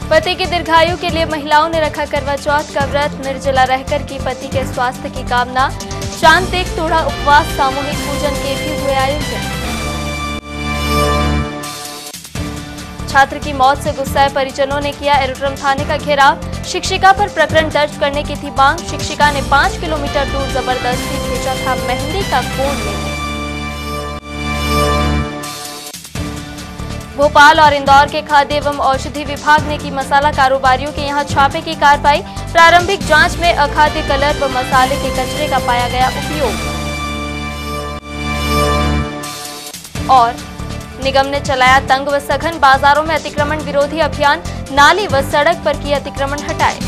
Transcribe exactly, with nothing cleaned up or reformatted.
पति की दीर्घायु के लिए महिलाओं ने रखा करवा चौथ का व्रत। निर्जला रहकर की पति के स्वास्थ्य की कामना। चांद देख तोड़ा उपवास, सामूहिक पूजन के भी हुए आयोजन। छात्र की मौत से गुस्साए परिजनों ने किया एरोड्रम थाने का घेराव। शिक्षिका पर प्रकरण दर्ज करने की थी मांग। शिक्षिका ने पांच किलोमीटर दूर जबरदस्ती भेजा था मेहंदी का कोन लेने। भोपाल और इंदौर के खाद्य एवं औषधि विभाग ने की मसाला कारोबारियों के यहां छापे की कार्रवाई। प्रारंभिक जांच में अखाद्य कलर व मसाले के कचरे का पाया गया उपयोग। और निगम ने चलाया तंग व सघन बाजारों में अतिक्रमण विरोधी अभियान। नाली व सड़क पर किए अतिक्रमण हटाए।